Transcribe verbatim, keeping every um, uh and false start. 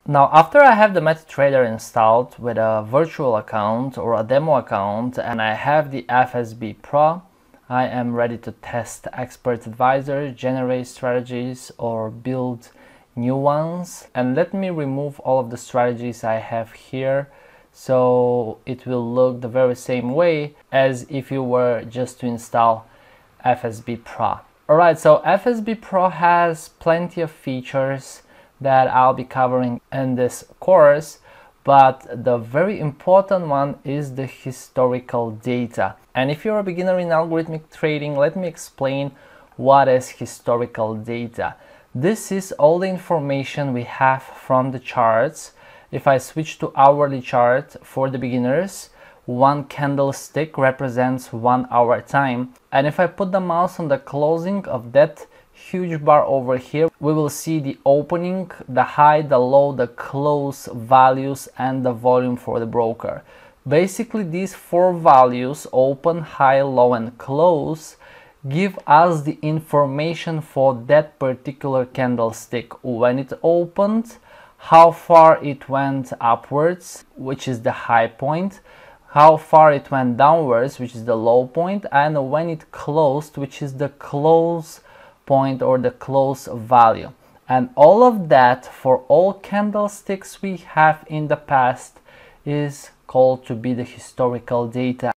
Now, after I have the MetaTrader installed with a virtual account or a demo account, and I have the F S B Pro, I am ready to test Expert Advisor, generate strategies, or build new ones. And let me remove all of the strategies I have here, so it will look the very same way as if you were just to install F S B Pro. Alright, so F S B Pro has plenty of features that I'll be covering in this course, but the very important one is the historical data. And if you're a beginner in algorithmic trading, let me explain what is historical data. This is all the information we have from the charts. If I switch to hourly chart for the beginners, one candlestick represents one hour time. And if I put the mouse on the closing of that huge bar over here, we will see the opening, the high, the low, the close values, and the volume for the broker. Basically, these four values, open, high, low, and close, give us the information for that particular candlestick. When it opened, how far it went upwards, which is the high point, how far it went downwards, which is the low point, and when it closed, which is the close point or the close value. And all of that for all candlesticks we have in the past is called to be the historical data.